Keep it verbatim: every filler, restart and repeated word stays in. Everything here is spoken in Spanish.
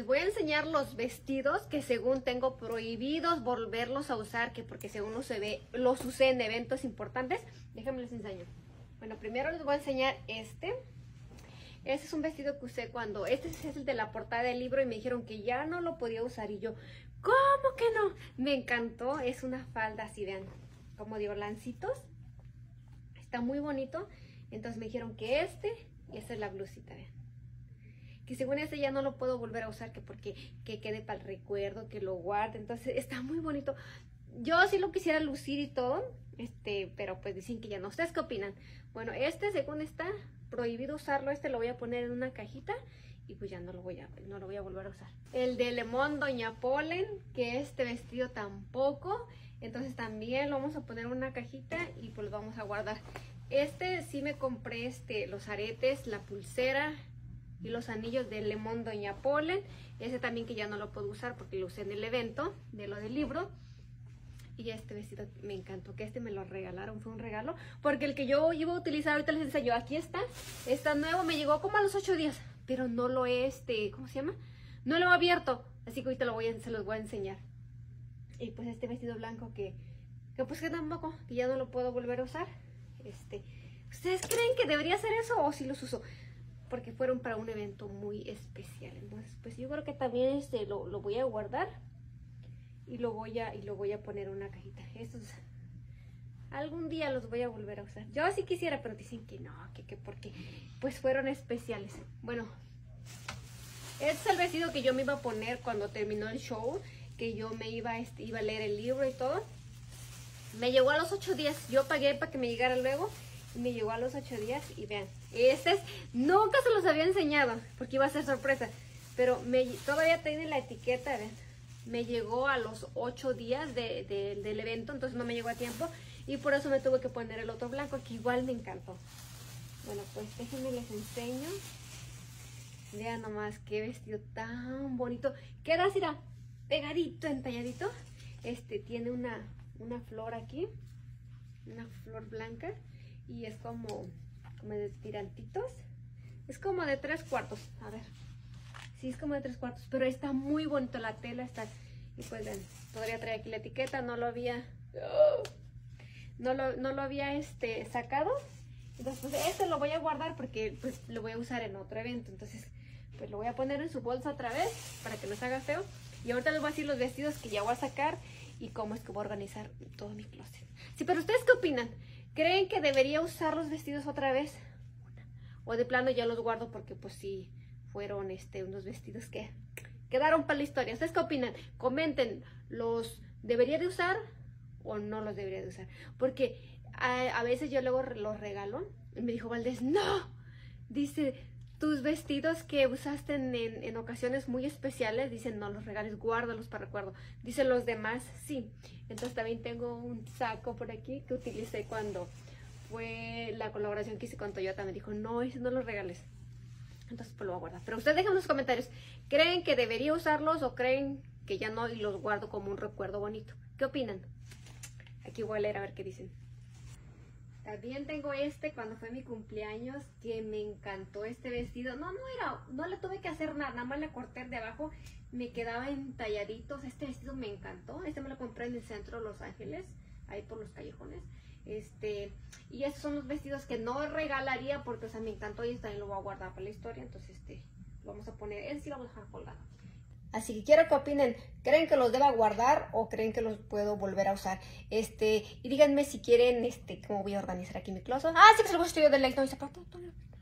voy a enseñar los vestidos que según tengo prohibidos volverlos a usar, que porque según los, ve, los usé en eventos importantes. Déjenme les enseño. Bueno, primero les voy a enseñar este. Este es un vestido que usé cuando, este es el de la portada del libro y me dijeron que ya no lo podía usar y yo, ¿cómo que no? Me encantó, es una falda así, vean, como de lancitos. Está muy bonito, entonces me dijeron que este y esta es la blusita, vean. Que según este ya no lo puedo volver a usar, que porque que quede para el recuerdo, que lo guarde, entonces está muy bonito. Yo sí lo quisiera lucir y todo, este, pero pues dicen que ya no. ¿Ustedes qué opinan? Bueno, este según está prohibido usarlo, este lo voy a poner en una cajita y pues ya no lo voy a, no lo voy a volver a usar. El de Lemon Doña Polen, que este vestido tampoco, entonces también lo vamos a poner en una cajita y pues lo vamos a guardar. Este sí me compré este, los aretes, la pulsera y los anillos de Lemon Doña Polen. Ese también que ya no lo puedo usar porque lo usé en el evento de lo del libro. Y este vestido me encantó, que este me lo regalaron, fue un regalo. Porque el que yo iba a utilizar, ahorita les enseño, aquí está. Está nuevo, me llegó como a los ocho días. Pero no lo he, este, ¿cómo se llama? No lo he abierto, así que ahorita lo voy a, se los voy a enseñar. Y pues este vestido blanco que, que pues que tampoco, que ya no lo puedo volver a usar. Este, ¿ustedes creen que debería hacer eso o si los uso? Porque fueron para un evento muy especial. Entonces, pues yo creo que también este lo, lo voy a guardar. Y lo voy a, y lo voy a poner en una cajita. Estos algún día los voy a volver a usar. Yo sí quisiera, pero dicen que no, que, que porque pues fueron especiales. Bueno, este es el vestido que yo me iba a poner cuando terminó el show, que yo me iba, este, iba a leer el libro y todo. Me llegó a los ocho días. Yo pagué para que me llegara luego. Y me llegó a los ocho días y vean, este es, nunca se los había enseñado porque iba a ser sorpresa. Pero me, todavía tiene la etiqueta, vean. Me llegó a los ocho días de, de, del evento, entonces no me llegó a tiempo y por eso me tuve que poner el otro blanco, que igual me encantó. Bueno, pues déjenme les enseño. Vean nomás qué vestido tan bonito. Queda así, pegadito, entalladito. Este tiene una, una flor aquí, una flor blanca y es como, como de tirantitos. Es como de tres cuartos, a ver. Sí, es como de tres cuartos, pero está muy bonito, la tela está, y pues ven, todavía trae aquí la etiqueta, no lo había, no lo, no lo había este, sacado, entonces pues este lo voy a guardar porque pues lo voy a usar en otro evento, entonces pues lo voy a poner en su bolsa otra vez para que no se haga feo, y ahorita les voy a decir los vestidos que ya voy a sacar y cómo es que voy a organizar todo mi closet. Sí, pero ¿ustedes qué opinan? ¿Creen que debería usar los vestidos otra vez? O de plano ya los guardo porque pues sí, fueron este, unos vestidos que quedaron para la historia. ¿Ustedes qué opinan? Comenten, ¿los debería de usar o no los debería de usar? Porque a, a veces yo luego los regalo y me dijo Valdés, no, dice, tus vestidos que usaste en, en, en ocasiones muy especiales, dicen, no los regales, guárdalos para recuerdo. Dice los demás, sí. Entonces también tengo un saco por aquí que utilicé cuando fue la colaboración que hice con Toyota. Me dijo, no, ese no los regales. Entonces pues lo voy a guardar. Pero ustedes dejen en los comentarios, ¿creen que debería usarlos o creen que ya no y los guardo como un recuerdo bonito? ¿Qué opinan? Aquí voy a leer a ver qué dicen. También tengo este cuando fue mi cumpleaños, que me encantó este vestido. No, no era, no le tuve que hacer nada, nada más le corté de abajo, me quedaba entalladitos. Este vestido me encantó. Este me lo compré en el centro de Los Ángeles, ahí por los callejones. Este, y estos son los vestidos que no regalaría porque, o sea, me encantó y también lo voy a guardar para la historia. Entonces, este, lo vamos a poner, él sí lo vamos a dejar colgado. Así que quiero que opinen, ¿creen que los deba guardar o creen que los puedo volver a usar? Este, y díganme si quieren, este, cómo voy a organizar aquí mi closet. Ah, sí, que se lo voy a estudiar de like, no,